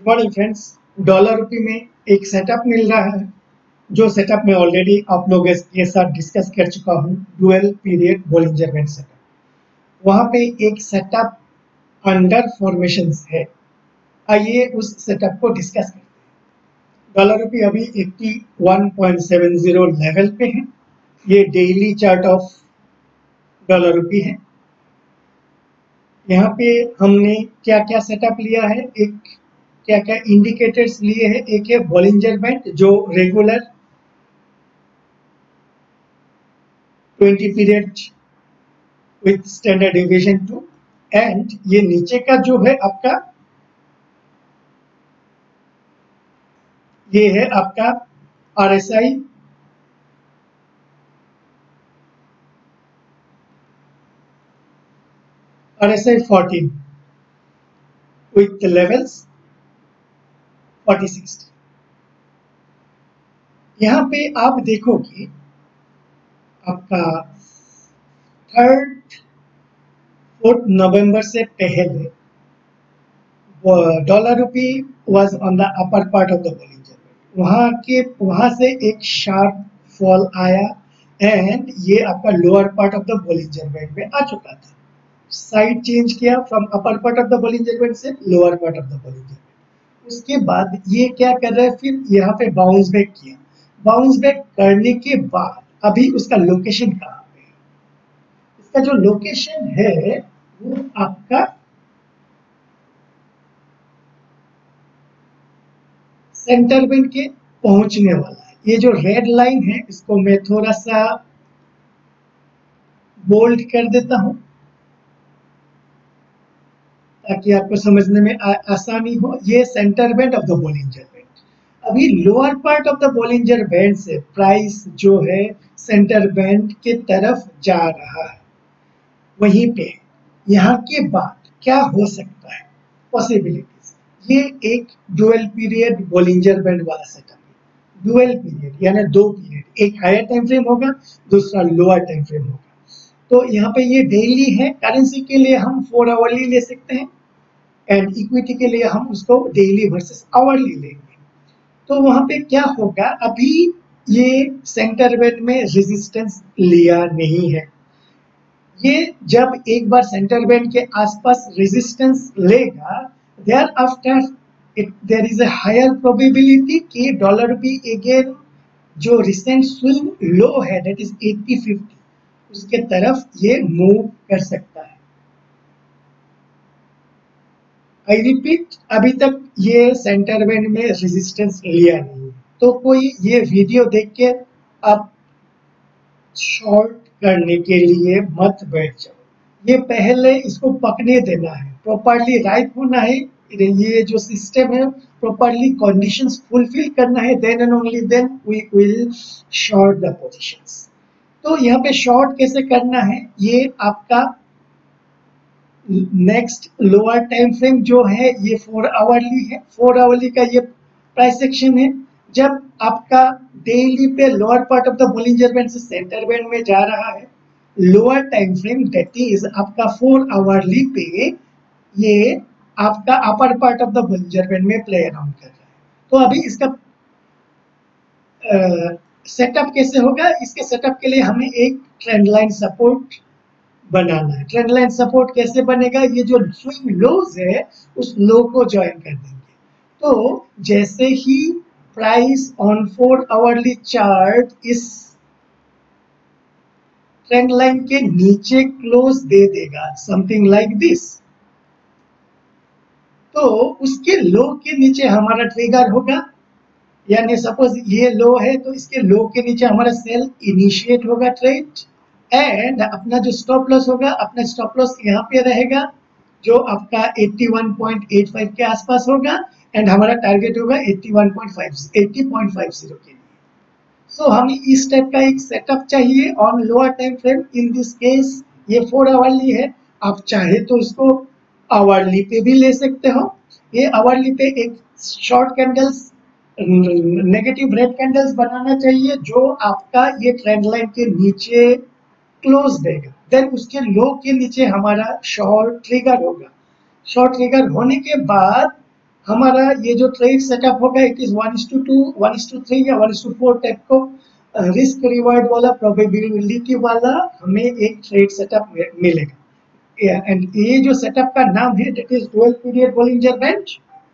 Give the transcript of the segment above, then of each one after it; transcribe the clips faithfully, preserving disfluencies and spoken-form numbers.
Morning friends, dollar rupee में एक setup मिल रहा है जो सेटअप में ऑलरेडी आप लोगों के साथ डिस्कस कर चुका हूँ। Dual period Bollinger band setup, वहाँ पे एक सेटअप अंडर फॉर्मेशन है। आइए उस सेटअप को डिस्कस करते हैं। डॉलर रुपी अभी इक्यासी पॉइंट सात ज़ीरो लेवल पे है। ये daily chart of dollar rupee है। यहाँ पे हमने क्या क्या सेटअप लिया है, एक क्या क्या इंडिकेटर्स लिए हैं। एक है बोलिंजर बैंड जो regular twenty period with standard deviation two, and ये नीचे का जो है आपका, ये है आपका RSI RSI fourteen with levels forty sixty. यहाँ पे आप देखोगे आपका थर्ड फोर्थ नवंबर से पहले dollar rupee was on the upper part of the Bollinger band. वहाँ के वहाँ से एक शार्प फॉल आया एंड ये आपका lower part of the Bollinger band में आ चुका था। साइड चेंज किया from upper part of the Bollinger band से lower part of the Bollinger band. उसके बाद ये क्या कर रहा है, फिर यहाँ पे बाउंस बैक किया। बाउंस बैक करने के बाद अभी उसका लोकेशन कहाँ पे है? इसका जो लोकेशन है वो आपका सेंटर बैंड के पहुंचने वाला है। ये जो रेड लाइन है इसको मैं थोड़ा सा बोल्ड कर देता हूं ताकि आपको समझने में आ, आसानी हो। ये centre band of the Bollinger band. अभी lower part of the Bollinger band से प्राइस जो है सेंटर बैंड के तरफ जा रहा है। वहीं पे यहाँ के बाद क्या हो सकता है पॉसिबिलिटीज, ये एक डुअल पीरियड बोलिंजर बैंड वाला सेटअप है। डुअल पीरियड यानी दो पीरियड, एक हायर टाइम फ्रेम होगा, दूसरा लोअर टाइम फ्रेम होगा। तो यहाँ पे ये डेली है। करेंसी के लिए हम फोर आवरली ले सकते हैं एंड इक्विटी के लिए हम उसको डेली वर्सेस आवरली लेंगे। तो वहां पे क्या होगा, अभी ये सेंटर बैंड में रेजिस्टेंस लिया नहीं है। ये जब एक बार सेंटर बैंड के आसपास रेजिस्टेंस लेगा, thereafter it there is a higher probability कि डॉलर रुपी अगेन जो रिसेंट स्विंग लो है दैट इज अस्सी फिफ्टी, उसके तरफ ये मूव कर सकता है। आई रिपीट, अभी तक ये सेंटर बैंड में रेजिस्टेंस लिया नहीं। तो कोई ये वीडियो देख के आप शॉर्ट करने के लिए मत बैठ जाओ। ये पहले इसको पकने देना है, प्रॉपर्ली राइट होना है। ये जो सिस्टम है प्रॉपर्ली कंडीशंस फुलफिल करना है, then and only then we will short the positions. तो यहाँ पे शॉर्ट कैसे करना है, ये आपका नेक्स्ट लोअर टाइम फ्रेम जो है ये फोर आवरली है। फोर आवरली का ये प्राइस एक्शन है। जब आपका डेली पे lower part of the Bollinger band से सेंटर बैंड में जा रहा है, lower time frame that is आपका फोर आवरली पे ये आपका upper part of the Bollinger band में प्ले अराउंड कर रहा है। तो अभी इसका सेटअप uh, कैसे होगा, इसके सेटअप के लिए हमें एक ट्रेंड लाइन सपोर्ट बनाना है। ट्रेंड लाइन सपोर्ट कैसे बनेगा, ये जो स्विंग लोज है उस लो को ज्वाइन कर देंगे। तो जैसे ही price on four hourly chart इस ट्रेंड लाइन के नीचे क्लोज दे देगा, समथिंग लाइक दिस, तो उसके लो के नीचे हमारा ट्रिगर होगा। यानी सपोज ये लो है तो इसके लो के नीचे हमारा सेल इनिशिएट होगा ट्रेड, एंड अपना जो स्टॉप लॉस होगा, अपना स्टॉप लॉस यहाँ पे रहेगा जो आपका इक्यासी पॉइंट आठ पाँच के आसपास होगा, एंड हमारा टारगेट होगा इक्यासी पॉइंट पाँच अस्सी पॉइंट पाँच ज़ीरो के लिए। सो हमें इस टाइप का एक सेटअप चाहिए on lower time frame. In this case ये फोर आवरली है, आप चाहे तो इसको आवरली पे भी ले सकते हो। ये आवरली पे एक short candles, negative red candles बनाना चाहिए जो आपका ये ट्रेंड लाइन के नीचे क्लोज देगा। देन उसके लो के नीचे हमारा शॉर्ट ट्रिगर होगा। शॉर्ट ट्रिगर होने के बाद हमारा ये जो ट्रेड सेटअप होगा it is one is to two one is to three या one is to four type को रिस्क रिवार्ड वाला प्रोबेबिलिटी वाला हमें एक ट्रेड सेटअप मिलेगा। एंड ये जो सेटअप का नाम है that is dual period Bollinger band.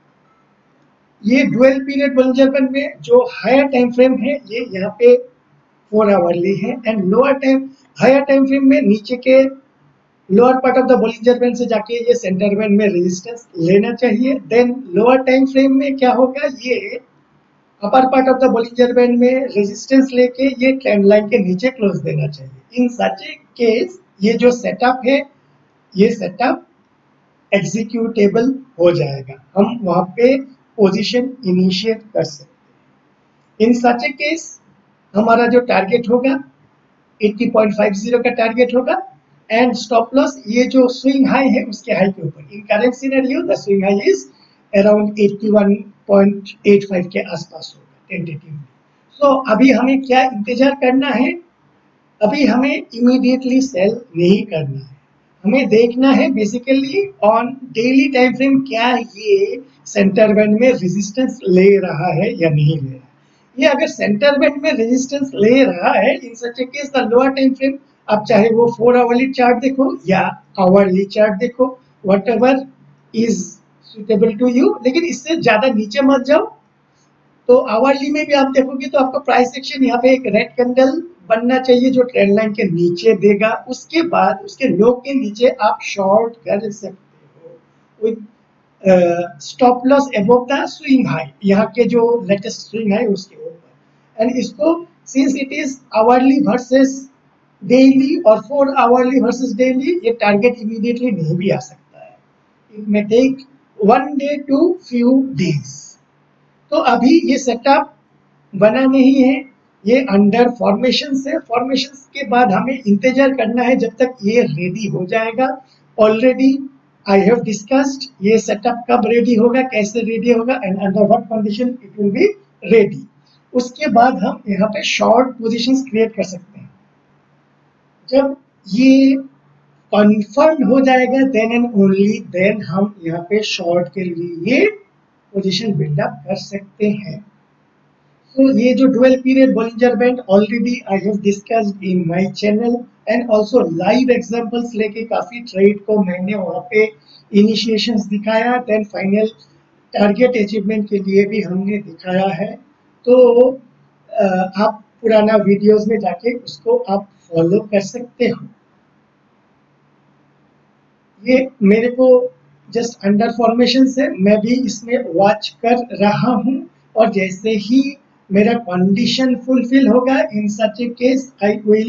ये डुअल पीरियड बोलिंजर बैंड में जो हायर टाइम फ्रेम है ये यहाँ पे फोर आवरली है and lower time higher time frame में नीचे के lower part of the Bollinger band से जाके ये सेंटर बैंड में रेजिस्टेंस लेना चाहिए। देन लोअर टाइम फ्रेम में क्या होगा, ये upper part of the Bollinger band में रेजिस्टेंस लेके ये ट्रेंड लाइन के नीचे क्लोज देना चाहिए। इन सच ए केस ये जो सेटअप है ये सेटअप एग्जीक्यूटेबल हो जाएगा, हम वहां पे पोजीशन इनिशिएट कर सकते हैं। इन सच ए केस हमारा जो टारगेट होगा अस्सी पॉइंट फाइव जीरो का टारगेट होगा एंड स्टॉप लॉस ये जो स्विंग हाई है उसके हाई के ऊपर। In current scenario the swing high is around इक्यासी पॉइंट आठ पाँच के आसपास होगा टेंटेटिवली। सो अभी हमें क्या इंतजार करना है, अभी हमें इमीडिएटली सेल नहीं करना है, हमें देखना है basically on daily time frame क्या ये सेंटर बैंड में रेजिस्टेंस ले रहा है या नहीं ले रहा है। ये अगर सेंटर बैंड में रेजिस्टेंस ले रहा है in such a case the lower time frame, आप चाहे वो फोर आवरली चार्ट देखो या आवरली चार्ट देखो, whatever is suitable to you, लेकिन इससे ज्यादा नीचे मत जाओ। तो आवरली में भी आप देखोगे तो आपका प्राइस एक्शन यहाँ पे एक रेड कैंडल बनना चाहिए जो ट्रेंड लाइन के नीचे देगा, उसके बाद उसके लो के नीचे आप शॉर्ट कर सकते हो with stop loss above the swing high, यहाँ के जो लेटेस्ट स्विंग हाई उसके ऊपर। एंड इसको since it is hourly versus daily और फोर आवरली वर्सेस डेली, ये टारगेट इमीडिएटली नहीं भी आ सकता है, it may take one day to few days. तो अभी ये सेटअप बना नहीं है, ये अंडर फॉर्मेशन से, फॉर्मेशन के बाद हमें इंतजार करना है जब तक ये रेडी हो जाएगा। ऑलरेडी आई हैव डिस्कस्ड ये सेटअप कब रेडी होगा, कैसे रेडी होगा and under what condition it will be ready. उसके बाद हम यहाँ पे शॉर्ट पोजीशंस क्रिएट कर सकते हैं। जब ये कंफर्म हो जाएगा देन एंड ओनली देन हम यहाँ पे शॉर्ट के लिए पोजीशन बिल्डअप कर सकते हैं। तो ये जो dual period Bollinger band already I have discussed in my channel and also live examples लेके काफी ट्रेड को मैंने वहाँ पे इनिशिएशंस दिखाया, देन फाइनल टारगेट अचीवमेंट के लिए भी हमने दिखाया है। तो आप पुराना वीडियोस में जाके उसको आप फॉलो कर सकते हो। ये मेरे को जस्ट अंडर फॉर्मेशन से मैं भी इसमें वॉच कर रहा हूँ और जैसे ही मेरा कंडीशन फुलफिल होगा in such a case I will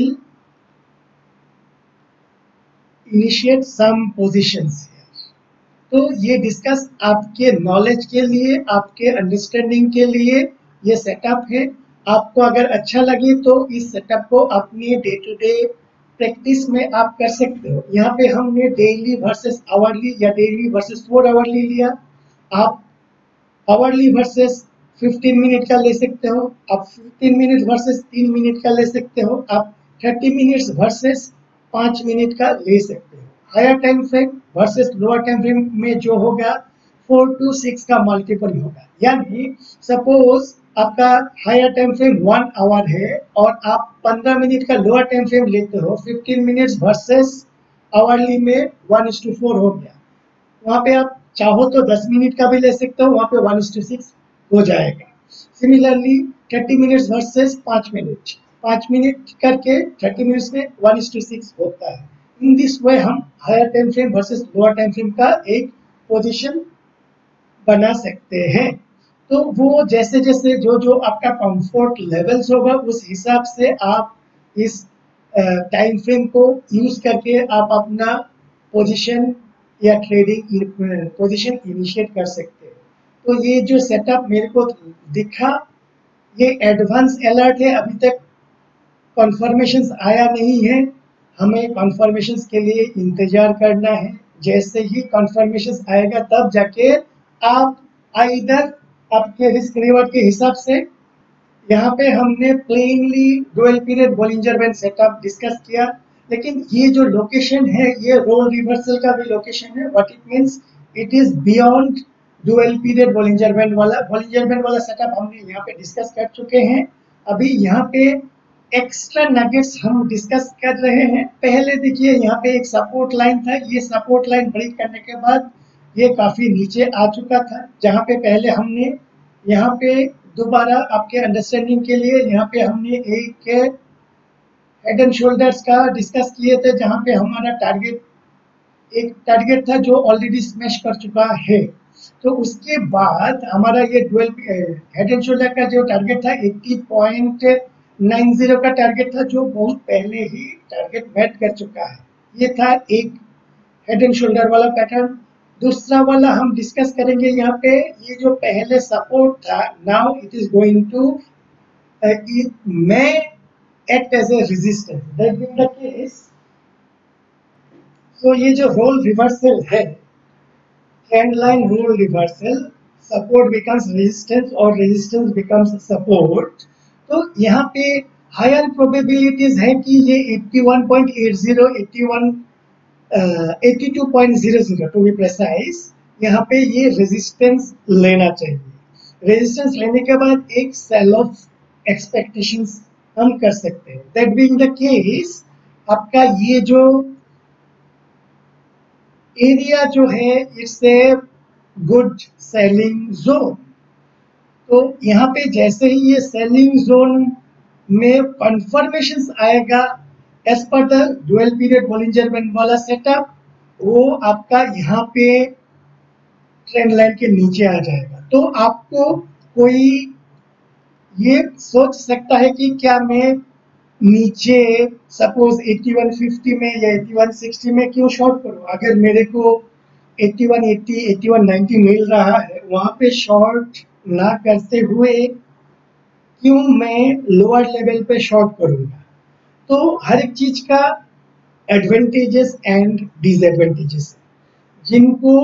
initiate some positions. तो ये डिस्कस आपके नॉलेज के लिए, आपके अंडरस्टैंडिंग के लिए ये सेटअप है। आपको अगर अच्छा लगे तो इस सेटअप को अपने डे टू डे प्रैक्टिस में आप कर सकते हो। यहाँ पे हमने डेली वर्सेस आवरली या डेली वर्सेस फोर आवरली लिया, आप आवरली वर्सेस फिफ्टीन मिनट का ले सकते हो, आप फिफ्टीन मिनट वर्सेस तीन मिनट का ले सकते हो, आप थर्टी मिनट्स वर्सेस पाँच मिनट का ले सकते हो। Higher time frame versus lower time frame में जो होगा फोर टू सिक्स का मल्टीपल होगा। यानी सपोज आपका higher time frame one hour है और आप पंद्रह मिनट का लोअर टाइम फ्रेम लेते हो, फिफ्टीन मिनट्स वर्सेस आवरली में वन इज टू फोर हो गया। वहाँ पे आप चाहो तो दस मिनट का भी ले सकते हो, वहाँ पे वन इज टू सिक्स हो जाएगा। सिमिलरली थर्टी मिनट्स वर्सेस पाँच मिनट, पाँच मिनट करके थर्टी मिनट्स में वन इज टू सिक्स होता है। इन दिस वे हम higher time frame versus lower time frame का एक पोजीशन बना सकते हैं। तो वो जैसे जैसे जो जो आपका कंफर्ट लेवल्स होगा उस हिसाब से आप इस टाइम फ्रेम को यूज करके आप अपना पोजीशन या ट्रेडिंग पोजीशन इनिशिएट कर सकते हैं। तो ये जो सेटअप मेरे को दिखा ये एडवांस अलर्ट है, अभी तक कॉन्फर्मेशंस आया नहीं है, हमें कॉन्फर्मेशंस के लिए इंतजार करना है। जैसे ही कॉन्फर्मेशंस आएगा तब जाके आप आइदर आपके रिस्क रिवॉर्ड के हिसाब से, यहाँ पे हमने plainly dual period Bollinger band setup discuss किया, लेकिन ये जो लोकेशन है ये रोल रिवर्सल का भी लोकेशन है। What it means, it is beyond dual period Bollinger band वाला बॉलिंजर बैंड वाला सेटअप हमने यहाँ पे डिस्कस कर चुके हैं। अभी यहाँ पे एक्स्ट्रा नगेट्स हम डिस्कस कर रहे हैं। पहले देखिए यहाँ पे एक सपोर्ट लाइन था, ये सपोर्ट लाइन ब्रेक करने के बाद ये काफी नीचे आ चुका था, जहाँ पे पहले हमने यहाँ पे दोबारा आपके अंडरस्टैंडिंग के लिए यहाँ पे हमने एक हेड एंड शोल्डर्स का डिस्कस किए थे, जहाँ पे हमारा टारगेट एक टारगेट था जो ऑलरेडी स्मैश कर चुका है। तो उसके बाद हमारा ये डुअल हेड एंड शोल्डर का जो टारगेट था अस्सी पॉइंट नब्बे का टारगेट था, जो बहुत पहले ही टारगेट मेट कर चुका है। ये था एक हेड एंड शोल्डर वाला पैटर्न। दूसरा वाला हम डिस्कस करेंगे यहाँ पे, ये जो पहले सपोर्ट था, now it is going to it may act as a resistance. That being the case, तो ये जो रोल रिवर्सल है, trend line role reversal, support becomes resistance और रेजिस्टेंस बिकम्स सपोर्ट। तो यहाँ पे हायर प्रोबेबिलिटीज है कि ये इक्यासी पॉइंट अस्सी, इक्यासी बयासी point zero zero to be precise, यहाँ पे ये रेजिस्टेंस लेना चाहिए। रेजिस्टेंस लेने के बाद एक सेल ऑफ एक्सपेक्टेशंस हम कर सकते हैं। दैट बीइंग द केस, आपका ये जो एरिया जो है, it's a good selling zone. तो यहाँ पे जैसे ही ये सेलिंग जोन में कंफर्मेशंस आएगा as per the dual period Bollinger band वाला सेटअप, वो आपका यहाँ पे ट्रेंड लाइन के नीचे आ जाएगा। तो आपको कोई ये सोच सकता है कि क्या मैं नीचे सपोज इक्यासी पचास में या इक्यासी साठ में क्यों शॉर्ट करूं? अगर मेरे को इक्यासी अस्सी, इक्यासी नब्बे मिल रहा है, वहां पे शॉर्ट ना करते हुए क्यों मैं लोअर लेवल पे शॉर्ट करूंगा? तो हर एक चीज का एडवांटेजेस एंड डिसएडवांटेजेस है। जिनको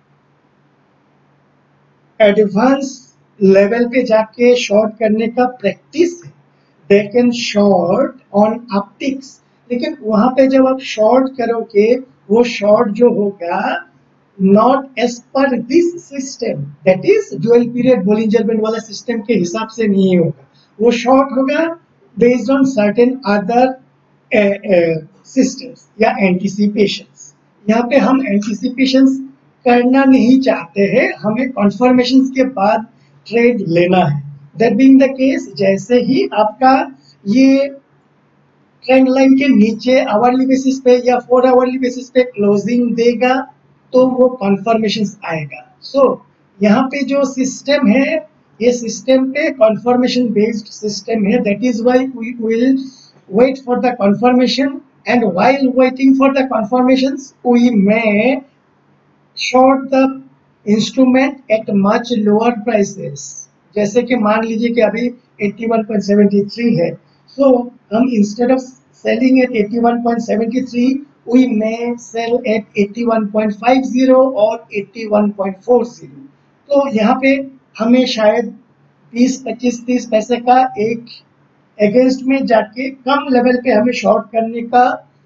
एडवांस लेवल पे जाके शॉर्ट करने का प्रैक्टिस है, they can short on upticks. लेकिन वहां पे जब आप शॉर्ट करोगे, वो शॉर्ट जो होगा not as per this system, that is dual period Bollinger band वाला सिस्टम के हिसाब से नहीं होगा। वो शॉर्ट होगा based on certain other systems या एंटीसिपेशंस। यहाँ पे हम एंटीसिपेशंस करना नहीं चाहते हैं, हमें कॉन्फर्मेशंस के बाद ट्रेड लेना है। दैट बीइंग द केस, जैसे ही आपका ये ट्रेंड लाइन के नीचे आवरली बेसिस पे या फोर आवरली बेसिस पे क्लोजिंग देगा, तो वो कॉन्फर्मेशंस आएगा। सो so, यहाँ पे जो सिस्टम है, ये सिस्टम पे कॉन्फर्मेशन बेस्ड सिस्टम है। That is why we will wait for the confirmation, and while waiting for the confirmations we may short the instrument at much lower prices. जैसे कि मान लीजिए कि अभी इक्यासी पॉइंट सात तीन है, सो so, हम इंस्टेड ऑफ सेलिंग एट इक्यासी पॉइंट सात तीन we may sell at इक्यासी पॉइंट पाँच और इक्यासी पॉइंट चार। तो यहाँ पे हमें शायद बीस, पच्चीस, तीस पैसे का एक अगेंस्ट में जाके कम लेवल पे हमें शॉर्ट करने का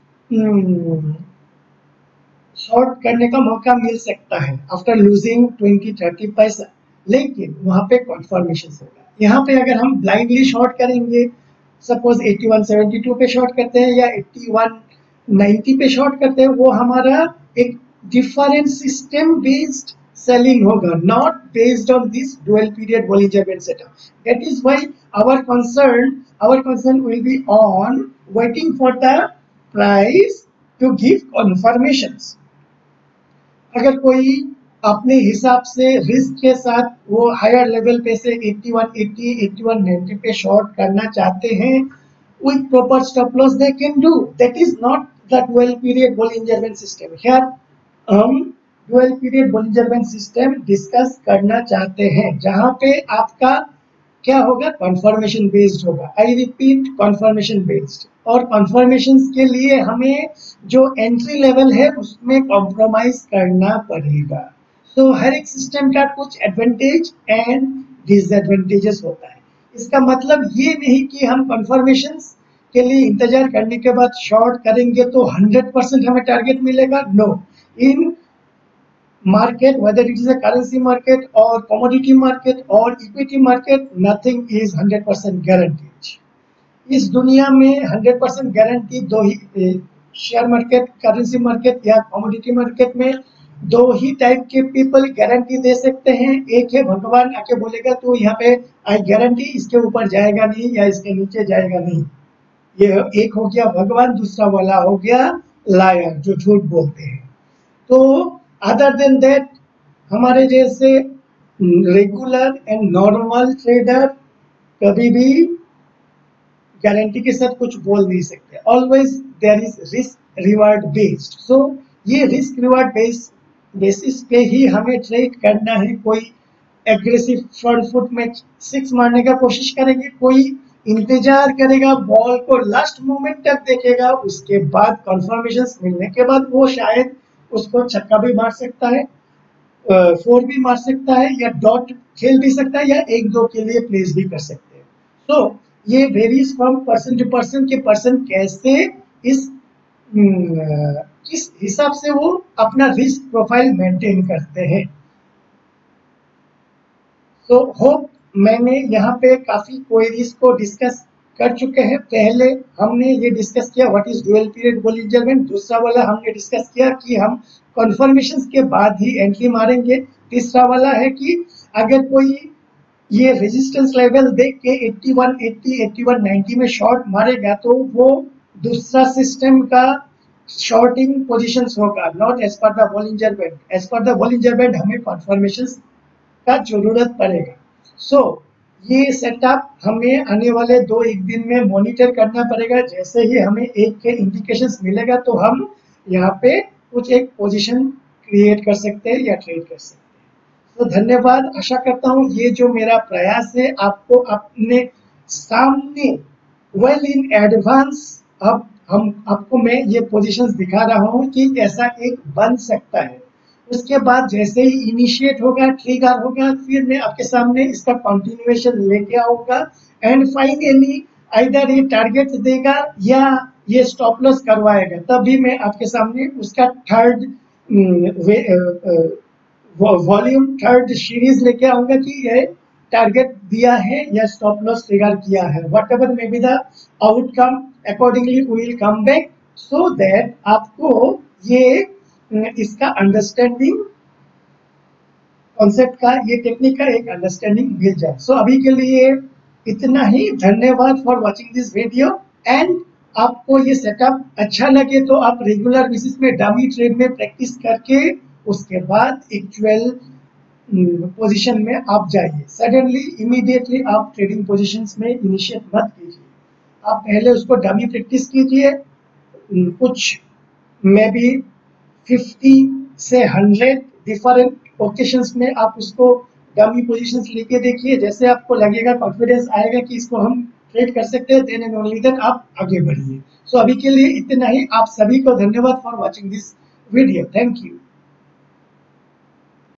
शॉर्ट करने का मौका मिल सकता है आफ्टर लूजिंग बीस, तीस पैसा। लेकिन वहाँ पे कॉन्फर्मेशन होगा। यहाँ पे अगर हम ब्लाइंडली शॉर्ट करेंगे, सपोज इक्यासी बहत्तर पे शॉर्ट करते हैं या इक्यासी नब्बे पे शॉर्ट करते हैं, वो हमारा एक डिफरेंट सिस्टम बेस्ड सेलिंग होगा, not based on this dual period Bollinger band setup. That is why our concern our concern will be on waiting for the price to give confirmations. अगर कोई अपने हिसाब से रिस्क के साथ वो higher level पे से इक्यासी अस्सी, इक्यासी नब्बे पे शॉर्ट करना चाहते हैं, with proper stop loss they can do. That is not the dual period Bollinger Band system. Here हम dual period Bollinger Band system discuss करना चाहते हैं, जहां पे आपका क्या होगा, कॉन्फर्मेशन बेस्ड होगा। I repeat, confirmation based. और कॉन्फर्मेशन के लिए हमें जो एंट्री लेवल है उसमें कॉम्प्रोमाइज करना पड़ेगा। तो so, हर एक सिस्टम का कुछ एडवांटेज एंड डिसएडवांटेजेस होता है। इसका मतलब ये नहीं कि हम कन्फर्मेशंस के लिए इंतजार करने के बाद शॉर्ट करेंगे तो हंड्रेड परसेंट हमें टारगेट मिलेगा। No, in market, whether it is a currency market or commodity market or equity market, nothing is one hundred percent guaranteed. इस दुनिया में हंड्रेड परसेंट गारंटी दो ही, शेयर मार्केट, करेंसी मार्केट या commodity market में दो ही टाइप के पीपल गारंटी दे सकते हैं। एक है भगवान आके बोलेगा तो यहाँ पे आई गारंटी इसके ऊपर जाएगा नहीं या इसके नीचे जाएगा नहीं, ये एक हो गया भगवान। दूसरा वाला हो गया लायर, जो झूठ बोलते हैं। तो अदर देन दैट हमारे जैसे रेगुलर एंड नॉर्मल ट्रेडर कभी भी गारंटी के साथ कुछ बोल नहीं सकते। Always there is risk reward based. So ये रिस्क रिवार्ड बेस्ड बेसिस पे ही हमें ट्रेड करना है। कोई एग्रेसिव फ्रंट फुट में सिक्स मारने का कोशिश करेंगे, कोई इंतजार करेगा, बॉल को लास्ट मोमेंट तक देखेगा, उसके बाद कंफर्मेशन मिलने के बाद वो शायद उसको छक्का भी मार सकता है, फोर भी मार सकता है, या डॉट खेल भी सकता है, या एक दो के लिए प्लेस भी कर सकते हैं। सो so, ये varies from person to person के पर्सन कैसे इस किस हिसाब से वो अपना रिस्क प्रोफाइल मेंटेन करते हैं। तो होप मैंने यहाँ पे काफी क्वेरीज को डिस्कस कर चुके हैं। पहले हमने ये डिस्कस किया what is dual period Bollinger band. दूसरा वाला हमने डिस्कस किया कि हम कन्फर्मेशन के बाद ही एंट्री मारेंगे। तीसरा वाला है कि अगर कोई ये रेजिस्टेंस लेवल देख के इक्यासी अस्सी इक्यासी नब्बे में शॉर्ट मारेगा तो वो दूसरा सिस्टम का शॉर्टिंग पोजीशंस होगा, not as per the Bollinger band. As per the Bollinger band हमें कन्फर्मेशन का जरूरत पड़ेगा। सो so, ये सेटअप हमें आने वाले दो एक दिन में मॉनिटर करना पड़ेगा। जैसे ही हमें एक के इंडिकेशंस मिलेगा तो हम यहाँ पे कुछ एक पोजीशन क्रिएट कर सकते हैं या ट्रेड कर सकते हैं। तो धन्यवाद। आशा करता हूँ ये जो मेरा प्रयास है आपको अपने सामने वेल इन एडवांस अब हम आपको मैं ये पोजीशंस दिखा रहा हूँ कि कैसा एक बन सकता है। उसके बाद जैसे ही इनिशिएट होगा, ट्रिगर होगा, फिर मैं आपके सामने इसका कंटिन्यूएशन लेके आऊंगा एंड फाइनली आइदर ये टारगेट देगा या ये स्टॉप लॉस करवाएगा, तभी मैं आपके सामने उसका थर्ड वॉल्यूम थर्ड सीरीज लेके आऊंगा कि ये टारगेट दिया है या स्टॉप लॉस ट्रिगर किया है। Whatever may be the outcome accordingly we will come back so that आपको ये इसका अंडरस्टैंडिंग कॉन्सेप्ट का, ये टेक्निक का एक अंडरस्टैंडिंग मिल जाए। सो so, अभी के लिए इतना ही। धन्यवाद for watching this video and आपको ये सेटअप अच्छा लगे तो आप रेगुलर बेसिस में डमी ट्रेड में प्रैक्टिस करके उसके बाद एक्चुअल पोजीशन में आप जाइए। सडनली इमीडिएटली आप ट्रेडिंग पोजीशंस में इनिशिएट मत कीजिए। आप पहले उसको डमी प्रैक्टिस कीजिए, कुछ मे बी फिफ्टी से हंड्रेड डिफरेंट ओकेशंस में आप उसको डमी पोजीशंस लेके देखिए। जैसे आपको लगेगा, कॉन्फिडेंस आएगा कि इसको हम ट्रेड कर सकते हैं, देन एंड ओनली देन आप आगे बढ़िए। सो so, अभी के लिए इतना ही। आप सभी को धन्यवाद for watching this video. Thank you.